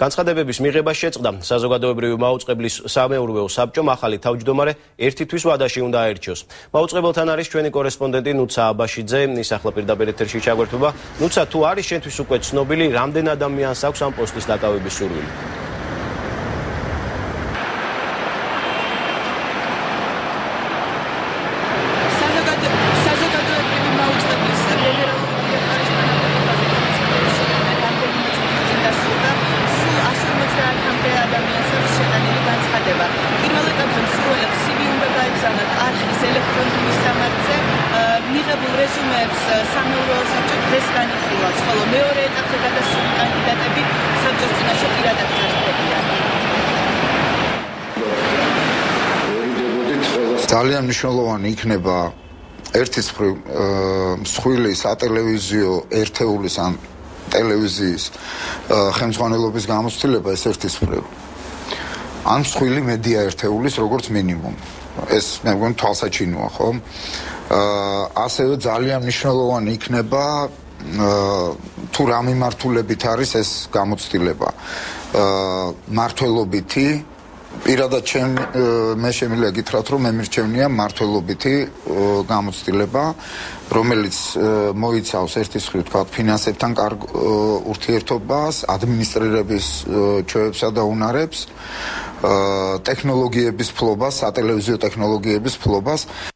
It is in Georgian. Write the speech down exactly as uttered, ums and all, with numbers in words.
განცხადებების მიღება შეწყდა საზოგადოებრივი მაუწყებლის სამეურვეო საბჭომ ახალი თავმჯდომარე ერთი თვის ვადაში უნდა აერჩიოს. მაუწყებელთან არის ჩვენი კორესპონდენტი ნუცა აბაშიძე, ის ახლა პირდაპირ ეთერში ჩაგვერთვება. ნუცა, თუ არის შენთვის უკვე ცნობილი, რამდენ ადამიანს აქვს ამ პოსტის დაკავების სურვილი? მიღებულ რეზუმეებს სამეურვეო საბჭო დღეს განიხილავს, ხოლო მეორე ეტაპზე გადასული კანდიდატები საბჭოს წინაშე პირადად წარსდებიან. ძალიან მნიშვნელოვანი იქნება ერთის მხრივ მსხვილი სატელევიზიო ერთეულის ან ტელევიზიის ხელმძღვანელობის გამოცდილება ეს ერთის მხრივ. ან მსხვილი მედია ერთეულის როგორც მინიმუმ. ეს მე მგონი თვალსაჩინოა, ხო? ასევე ძალიან მნიშვნელოვანი იქნება თუ რა მიმართულებით არის ეს გამოცდილება. მართლობითი პირადად მე შემიძლია გითხრათ, რომ მე მირჩევნია მართლობითი გამოცდილება, რომელიც მოიცავს ერთის მხრივ თქვა ფინანსებთან კარგ ურთიერთობას, ადმინისტრირების ჩვევებსა და უნარებს, ტექნოლოგიების ფლობას, სატელევიზიო ტექნოლოგიების ფლობას